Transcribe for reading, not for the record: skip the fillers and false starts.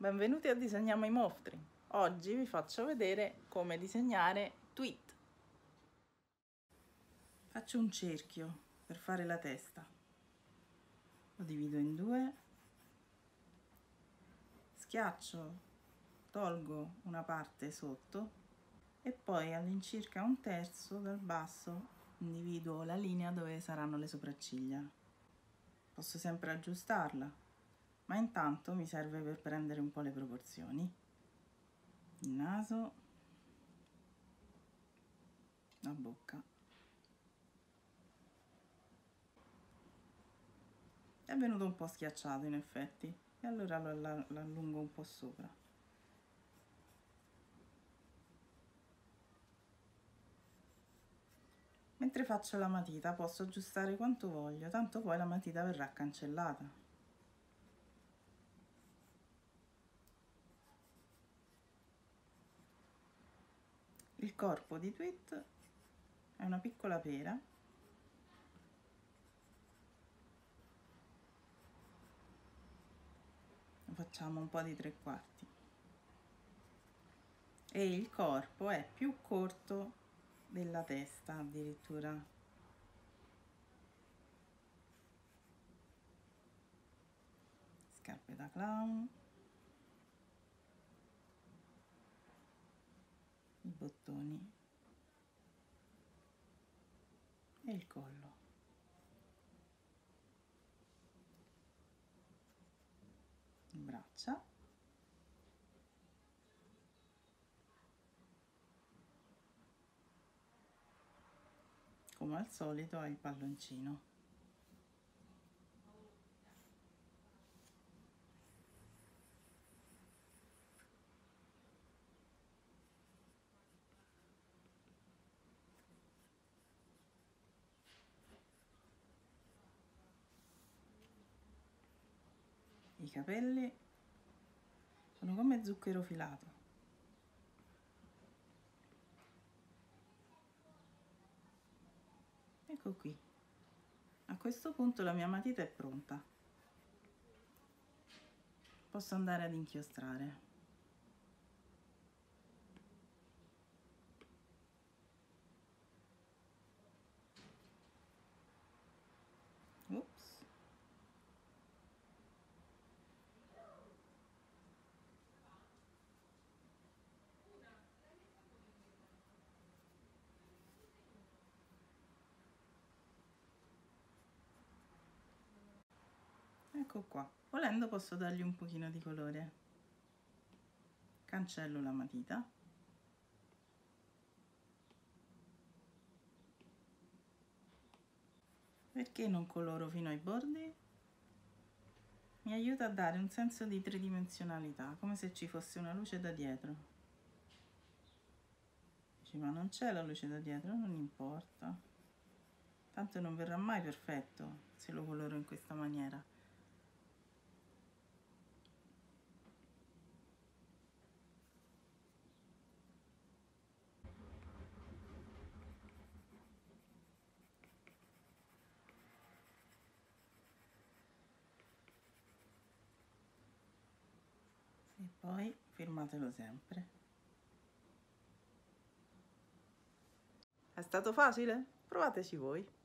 benvenuti a Disegniamo i Mostri. Oggi vi faccio vedere come disegnare tweet. Faccio un cerchio per fare la testa, lo divido in due, schiaccio, tolgo una parte sotto e poi all'incirca un terzo dal basso individuo la linea dove saranno le sopracciglia. Posso sempre aggiustarla, ma intanto mi serve per prendere un po' le proporzioni. Il naso, la bocca. È venuto un po' schiacciato in effetti, e allora lo allungo un po' sopra. Mentre faccio la matita posso aggiustare quanto voglio, tanto poi la matita verrà cancellata. Il corpo di tweet è una piccola pera. Lo facciamo un po' di 3/4. E il corpo è più corto della testa addirittura. Scarpe da clown, i bottoni e il collo. Braccia. Come al solito è il palloncino. I capelli sono come zucchero filato. Ecco qui. A questo punto la mia matita è pronta. Posso andare ad inchiostrare. Ops. Ecco qua. Volendo posso dargli un pochino di colore. Cancello la matita. Perché non coloro fino ai bordi? Mi aiuta a dare un senso di tridimensionalità, come se ci fosse una luce da dietro. Dici, ma non c'è la luce da dietro? Non importa. Tanto non verrà mai perfetto se lo coloro in questa maniera. E poi firmatelo sempre. È stato facile? Provateci voi.